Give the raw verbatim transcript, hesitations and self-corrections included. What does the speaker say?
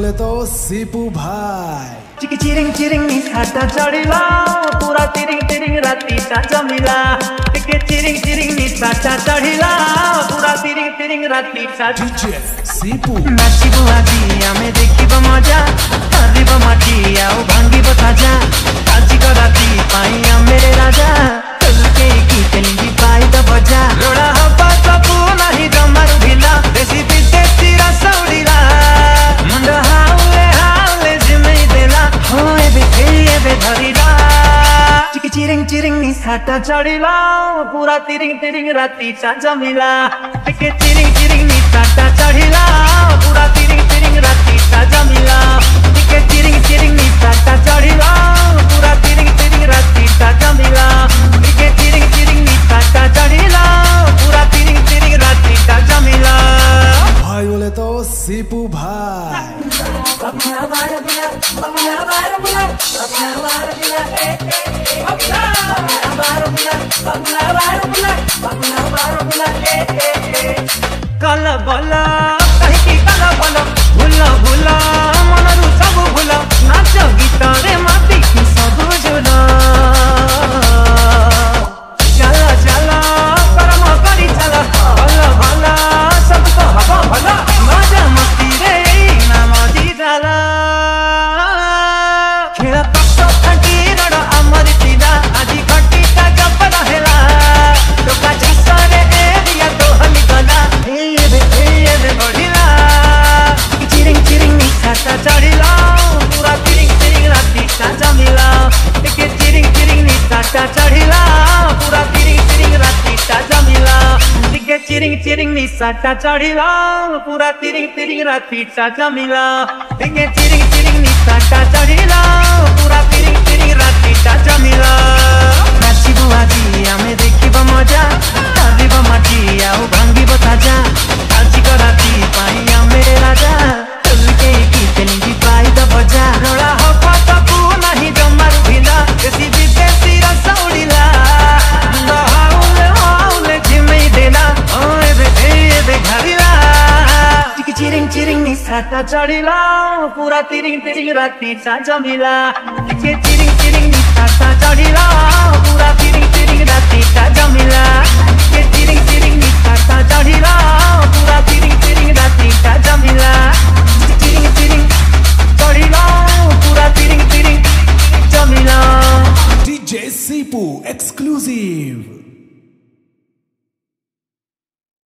बोले तो सीपू भाई। चिकी चिरिंग चिरिंग निसाटा चढ़िला पूरा तिरिंग तिरिंग राती सा जमिला। चिकी चिरिंग चिरिंग निसाटा चढ़िला पूरा तिरिंग तिरिंग राती सा डीजे सीपू नाचिबो आजी आमे देखिबो मजा हरिबो माटी आउ भांगिबो ताजा आजिको राती पाइया मेरे राजा चलके की चली पाई द बजा लोड़ा हवा सबू नहीं जमारू ढिला देसी विदेशी रसौड़ीला मुंडा हाउले हाउले जिमे देला हो एबे एबे धरिला। चिकी चिरिंग चिरिंग निसाटा चढ़िला पूरा तिरिंग तिरिंग राती सा जमिला। चिकी चिरिंग चिरिंग निसाटा चढ़िला पूरा तिरिंग तिरिंग राती सा जमिला। चिकी चिरिंग चिरिंग निसाटा चढ़िला पूरा तिरिंग तिरिंग राती सा जमिला। चिकी चिरिंग चिरिंग निसाटा चढ़िला पूरा तिरिंग तिरिंग राती सा जमिला। भाई बोले तो सीपू भाई। कल बला कहीं की कल बला भूला भूला मनरू सब भूला नाच गीत रे माटी की सब झूला। चला चला कर्म करी चला भला भला सबको हवा भला मजा मस्ती रे नाम दी डाला। खेला पक्का खटी रड़ अमर तीला आजी खटी का जब रहेला लोका छसरे एरिया तो हली गला एबे एबे बढ़िला। चिरिंग चिरिंग निसाटा चढ़िला पूरा तिरिंग तिरिंग राती सा जमिला। के चिरिंग चिरिंग निसाटा चढ़िला पूरा तिरिंग तिरिंग राती सा जमिला। के चिरिंग चिरिंग निसाटा चढ़िला पूरा तिरिंग तिरिंग राती सा जमिला। के चिरिंग चिरिंग निसाटा चढ़िला पूरा तिरिंग तिरिंग राती सा जमिला। नाचिबो आजी आमे देखिबो मजा हरिबो माटी आउ भांगिबो ताजा आजिको राती पाइया मेरे राजा चलके की चली पाई द बजा लोड़ा हवा सबू नहीं जमारू ढिला देसी विदेशी रसौड़ीला मुंडा हाउले हाउले जिमे देला ओ एबे एबे घरिला। चिकी चिरिंग चिरिंग निसाटा चढ़िला पूरा तिरिंग तिरिंग राती सा जमिला। चिकी चिरिंग चिरिंग निसाटा चढ़िला पूरा तिरिंग तिरिंग राती सा जमिला। चिकी चिरिंग चिरिंग निसाटा चढ़िला पूरा तिरिंग तिरिंग राती सा जमिला। चिकी चिरिंग चिरिंग चढ़िला पूरा तिरिंग तिरिंग जमिला। DJ Sipu exclusive.